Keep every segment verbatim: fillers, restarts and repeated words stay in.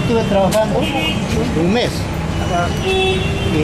estuve trabajando un mes. Y,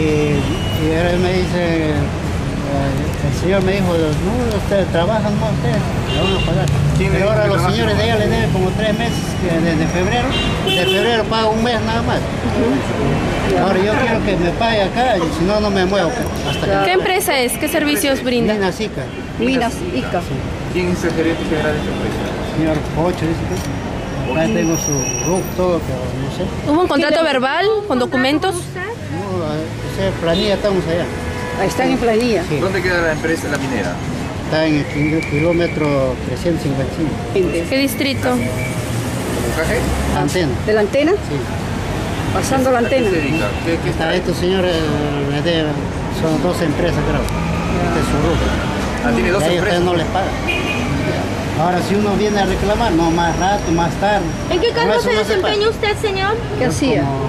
y ahora me dice, eh, el señor me dijo, no, ustedes trabajan, no, ustedes le van a pagar. Pero ahora los señores de ella le deben como tres meses, que desde febrero, de febrero pago un mes nada más. Ahora yo quiero que me pague acá, y si no, no me muevo. Hasta que... ¿Qué empresa es? ¿Qué servicios brinda? Minas Ica. Minas Ica. Sí. ¿Quién es el gerente general de esta empresa? Señor Pocho, dice que acá tengo su R U C, todo, pero no sé. ¿Hubo un contrato verbal con documentos? No, esa planilla estamos allá. Ahí están en planilla. Sí. ¿Dónde queda la empresa, la minera? Está en el kil- kilómetro trescientos cincuenta y cinco. ¿Qué distrito? ¿Bucaje? Antena. ¿De la antena? Sí. Pasando la ¿A qué antena. se dedica? ¿Qué, qué Está, está? estos señores eh, de- son dos empresas, creo. Este es su R U C. Ah, tiene dos Y a ellos empresas. ustedes no les pagan. Ahora, si uno viene a reclamar, no, más rato, más tarde. ¿En qué Con cargo eso se no paga. desempeña usted, señor? ¿Qué Yo hacía? Como,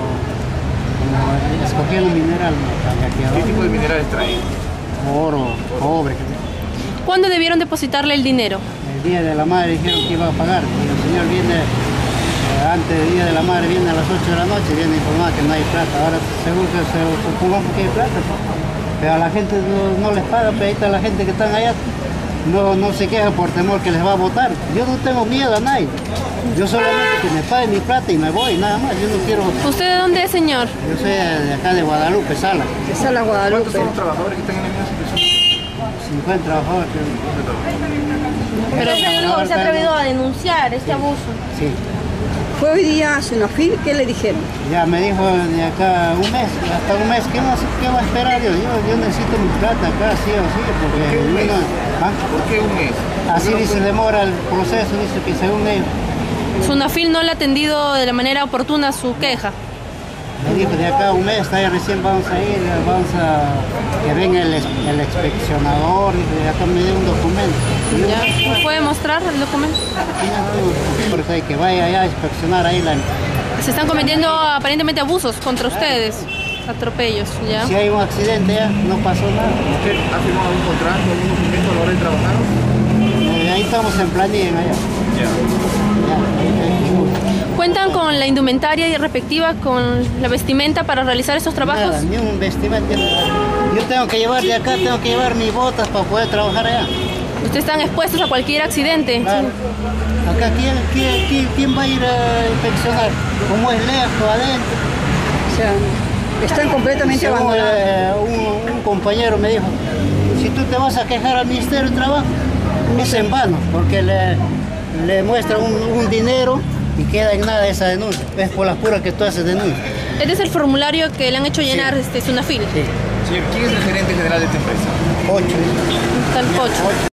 como escogiendo mineral, ¿no? ¿Qué tipo de minerales trae? Oro, cobre. ¿Cuándo debieron depositarle el dinero? El día de la madre dijeron que iba a pagar. Y el señor viene, eh, antes del día de la madre, viene a las ocho de la noche, viene informado que no hay plata. Ahora seguro que se supongamos que hay plata, pues. Pero a la gente no, no les paga, pero ahí está la gente que están allá. No, no se queja por temor que les va a votar. Yo no tengo miedo a nadie. Yo solamente que me pague mi plata y me voy, nada más. Yo no quiero... ¿Usted de dónde es, señor? Yo soy de acá de Guadalupe, Sala. De Sala ¿Cuántos Guadalupe. son los trabajadores que están en la misma situación? cincuenta trabajadores. creo. Pero- ¿Usted se ha atrevido- se ha atrevido a denunciar este abuso? Sí. Fue hoy día a Sunafil, ¿qué le dijeron? Ya me dijo de acá un mes, hasta un mes, ¿qué va, a- qué va a esperar? Yo, yo, yo necesito mi plata acá, sí o sí, porque ¿Por qué un mes? uno- ¿ah? ¿Por qué un mes? Así ¿Por qué no dice, puede- demora el proceso, dice que según ellos. Sunafil no le ha atendido de la manera oportuna su queja. Me dijo de acá a un mes, ahí recién vamos a ir, vamos a que venga el, es- el inspeccionador, y de acá me dio un documento. Y yo, ¿Ya? ¿Me puede mostrar el documento? "Aquí ya tengo", por eso hay que vaya allá a inspeccionar ahí la... Se están cometiendo aparentemente abusos contra ustedes, atropellos, ¿ya? Si hay un accidente ya, no pasó nada. ¿Usted ha firmado un contrato, algún documento a la hora de trabajar? Eh, ahí estamos en planilla allá. Ya. Ya, ahí, ahí, ¿Cuentan con la indumentaria y respectiva, con la vestimenta para realizar estos trabajos? Nada, ni un vestimenta. Yo tengo que llevar de acá, tengo que llevar mis botas para poder trabajar allá. Ustedes están expuestos a cualquier accidente. Claro. Acá, ¿quién, quién, quién, quién va a ir a inspeccionar? ¿Cómo es lejos, adentro? O sea, están completamente Según, abandonados. eh, un, un compañero me dijo, si tú te vas a quejar al Ministerio de Trabajo, es en vano, porque le, le muestra un, un dinero y queda en nada esa denuncia. Es por las puras que tú haces denuncia. Este es el formulario que le han hecho llenar, Sí. este, Sunafil. Sí. Señor, ¿quién es el gerente general de esta empresa? Ocho. Está el coche. Ocho.